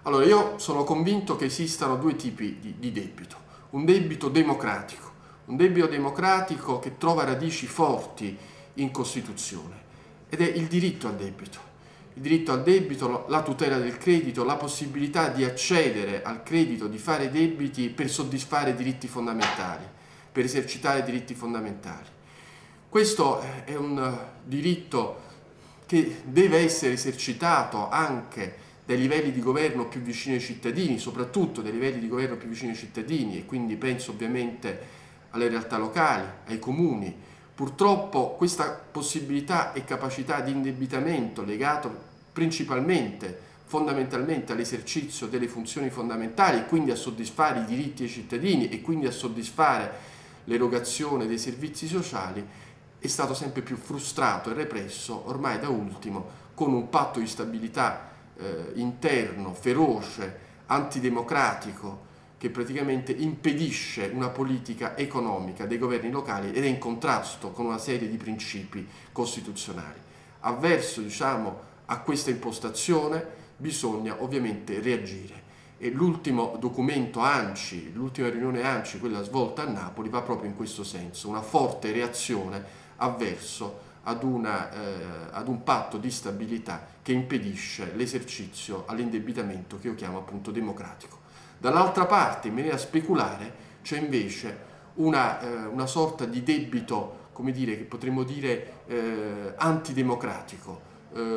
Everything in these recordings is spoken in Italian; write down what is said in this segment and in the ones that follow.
Allora, io sono convinto che esistano due tipi di debito. Un debito democratico che trova radici forti in Costituzione, ed è il diritto al debito. Il diritto al debito, la tutela del credito, la possibilità di accedere al credito, di fare debiti per soddisfare diritti fondamentali, per esercitare diritti fondamentali. Questo è un diritto che deve essere esercitato anche dai livelli di governo più vicini ai cittadini, soprattutto dai livelli di governo più vicini ai cittadini, e quindi penso ovviamente alle realtà locali, ai comuni. Purtroppo questa possibilità e capacità di indebitamento legato fondamentalmente all'esercizio delle funzioni fondamentali e quindi a soddisfare i diritti ai cittadini e quindi a soddisfare l'erogazione dei servizi sociali, è stato sempre più frustrato e represso, ormai da ultimo con un patto di stabilità interno, feroce, antidemocratico, che praticamente impedisce una politica economica dei governi locali ed è in contrasto con una serie di principi costituzionali. Avverso, a questa impostazione bisogna ovviamente reagire. E l'ultimo documento ANCI, l'ultima riunione ANCI, quella svolta a Napoli, va proprio in questo senso, una forte reazione avverso ad un patto di stabilità che impedisce l'esercizio all'indebitamento che io chiamo appunto democratico. Dall'altra parte, in maniera speculare, c'è invece una sorta di debito, come dire, che potremmo dire antidemocratico,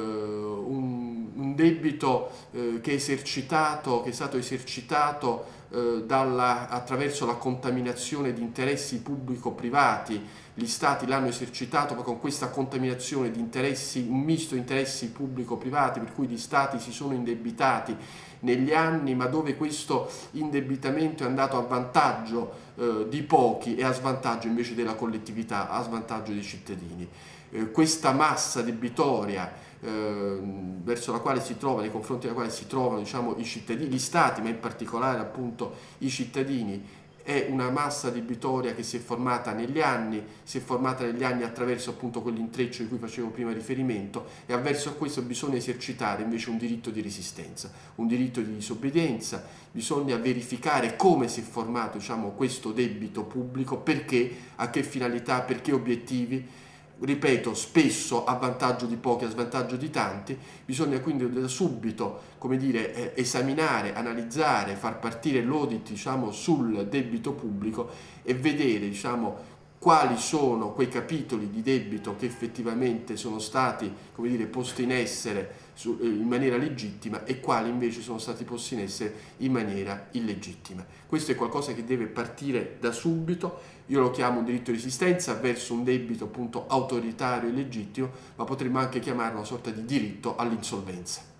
un debito che è stato esercitato attraverso la contaminazione di interessi pubblico-privati. Gli stati l'hanno esercitato, ma con questa contaminazione di interessi, un misto di interessi pubblico-privati, per cui gli stati si sono indebitati negli anni, ma dove questo indebitamento è andato a vantaggio di pochi e a svantaggio invece della collettività, a svantaggio dei cittadini. Questa massa debitoria verso la quale si trova, nei confronti della quale si trovano i cittadini, gli stati, ma in particolare appunto i cittadini, è una massa debitoria che si è formata negli anni, attraverso appunto quell'intreccio di cui facevo prima riferimento, e avverso a questo bisogna esercitare invece un diritto di resistenza, un diritto di disobbedienza. Bisogna verificare come si è formato questo debito pubblico, perché, a che finalità, per che obiettivi. Ripeto, spesso a vantaggio di pochi, a svantaggio di tanti. Bisogna quindi da subito, come dire, esaminare, analizzare, far partire l'audit, sul debito pubblico e vedere, quali sono quei capitoli di debito che effettivamente sono stati, come dire, posti in essere in maniera legittima e quali invece sono stati posti in essere in maniera illegittima. Questo è qualcosa che deve partire da subito. Io lo chiamo un diritto di resistenza verso un debito appunto autoritario e illegittimo, ma potremmo anche chiamarlo una sorta di diritto all'insolvenza.